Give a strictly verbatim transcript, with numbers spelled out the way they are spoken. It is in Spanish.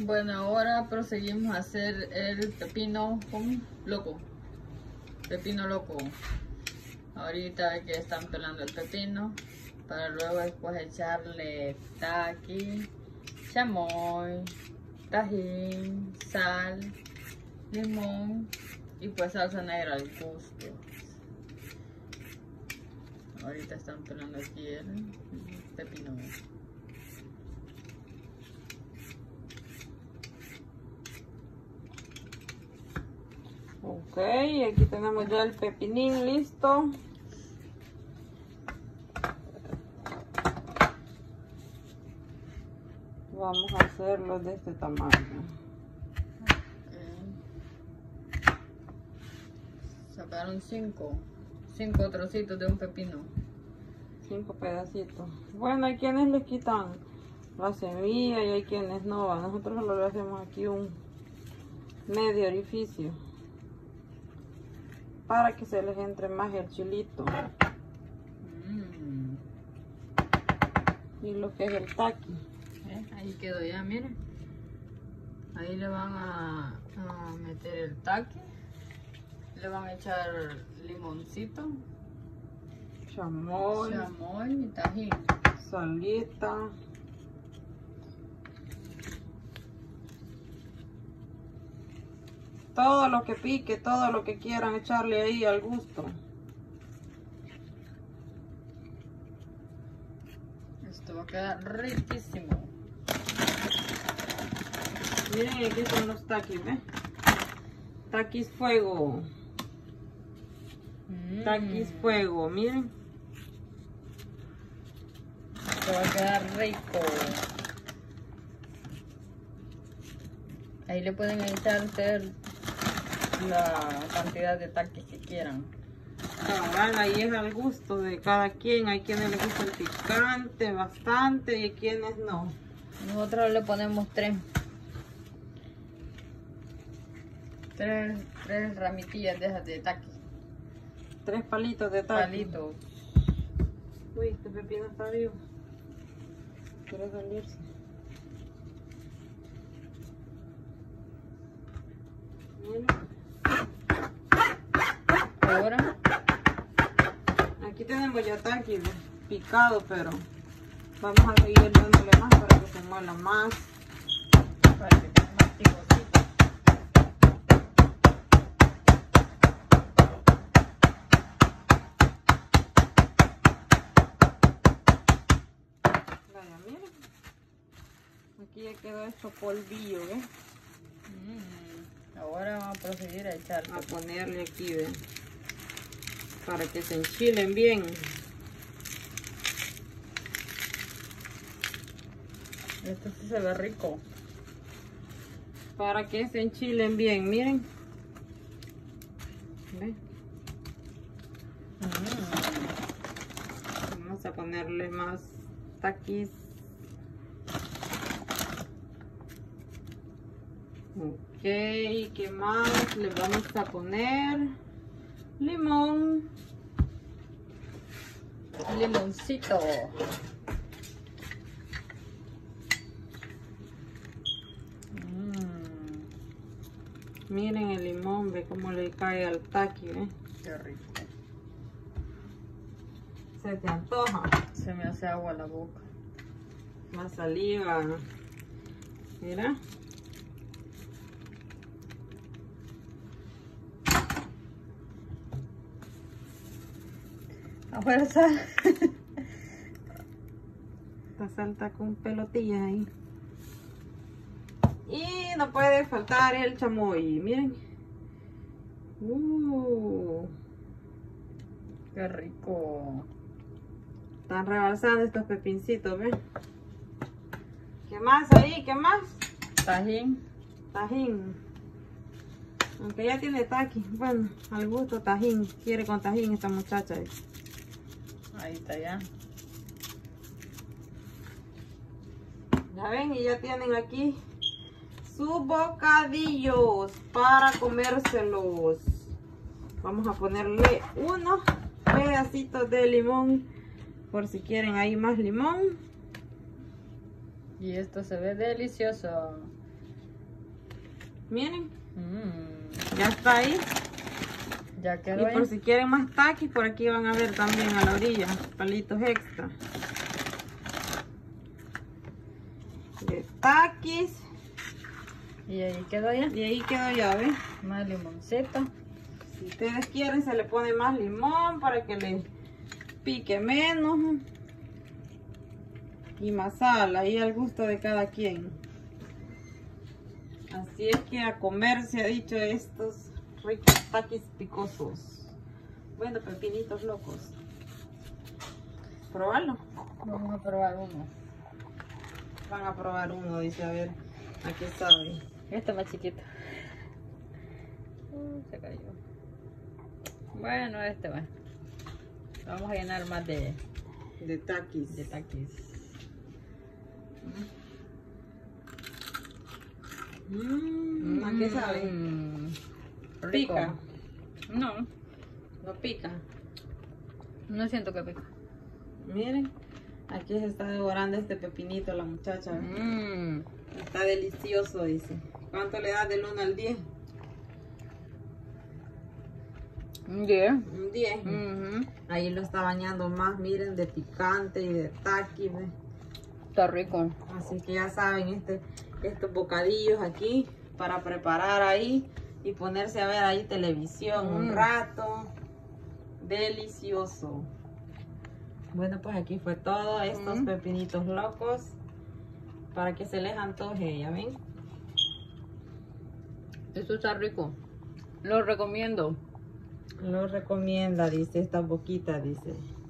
Bueno, ahora proseguimos a hacer el pepino con loco. Pepino loco. Ahorita que están pelando el pepino, para luego después echarle taqui, chamoy, tajín, sal, limón y pues salsa negra al gusto. Ahorita están pelando aquí el pepino. Ok, aquí tenemos ya el pepinín listo. Vamos a hacerlo de este tamaño. Okay. Sacaron cinco, cinco trocitos de un pepino. Cinco pedacitos. Bueno, hay quienes le quitan la semilla y hay quienes no. Nosotros solo le hacemos aquí un medio orificio para que se les entre más el chilito. Mm. Y lo que es el taqui. ¿Eh? Ahí quedó ya, miren. Ahí le van a, a meter el taqui. Le van a echar limoncito, Chamoy, chamoy y tajín. salita. Todo lo que pique, todo lo que quieran echarle ahí al gusto. Esto va a quedar riquísimo. Miren, aquí son los taquis, ¿ves? Taquis fuego. Mm. Taquis fuego, miren. Esto va a quedar rico. Ahí le pueden echar ustedes la cantidad de taquis que quieran. Cabal, ahí es al gusto de cada quien. Hay quienes les gusta el picante bastante y hay quienes no. Nosotros le ponemos tres. Tres, tres ramitillas de esas de taqui. Tres palitos de taqui. Palitos. Uy, este pepino está vivo. Quiere salirse. Miren. Ahora Aquí tenemos ya taqui picado, pero vamos a seguir dándole más para que se muela más. para que quede más picosito. Vaya, miren. Aquí ya quedó esto polvillo, ¿ves? Mm, ahora vamos a proseguir a echar. A ponerle aquí, ¿ven? Para que se enchilen bien. Esto sí se ve rico. Para que se enchilen bien, miren. ¿Ven? Mm. Vamos a ponerle más taquis. Ok, ¿qué más? Le vamos a poner limón. Limoncito. Mm, Miren el limón, ve cómo le cae al taqui, ¿eh? qué rico. Se te antoja. Se me hace agua la boca. Más saliva. Mira. A fuerza. Esta salta con pelotillas ahí. Y no puede faltar el chamoy. Miren. Uh, Qué rico. están rebalsando estos pepincitos, ¿ven? ¿Qué más ahí? ¿Qué más? Tajín. Tajín. Aunque ya tiene taqui. Bueno, al gusto tajín. Quiere con tajín esta muchacha. Ahí está ya. Ya ven, y ya tienen aquí sus bocadillos para comérselos. Vamos a ponerle unos pedacitos de limón por si quieren ahí más limón. Y esto se ve delicioso. Miren, Mm, ya está ahí. ya quedó Y ahí. por si quieren más taquis, por aquí van a ver también a la orilla, palitos extra. De taquis. Y ahí quedó ya. Y ahí quedó ya, ¿ves? Más limoncito. Si ustedes quieren, se le pone más limón para que le pique menos. Y más sal, ahí al gusto de cada quien. Así es que a comer se ha dicho estos ricos taquis picosos. Bueno, pepinitos locos. Probarlo. Vamos a probar uno. Van a probar uno, dice, a ver, ¿a qué sabe? Este más chiquito. Uh, se cayó. Bueno, este va. Vamos a llenar más de, De taquis. de taquis. Mm, ¿A qué sabe? Mm, rico. ¿Pica? No, No pica. no siento que pica. Miren, aquí se está devorando este pepinito la muchacha. Mm, Está delicioso, dice. ¿Cuánto le das del uno al diez? yeah. Un diez. Ujú. Ahí lo está bañando más, miren, de picante y de taqui, ¿ve? Está rico. Así que ya saben, este, estos bocadillos aquí para preparar ahí y ponerse a ver ahí televisión un Mm. rato. Delicioso. Bueno, pues aquí fue todo, estos Mm. pepinitos locos para que se les antoje, ¿ya ven? Esto está rico. Lo recomiendo. Lo recomienda, dice, esta boquita, dice.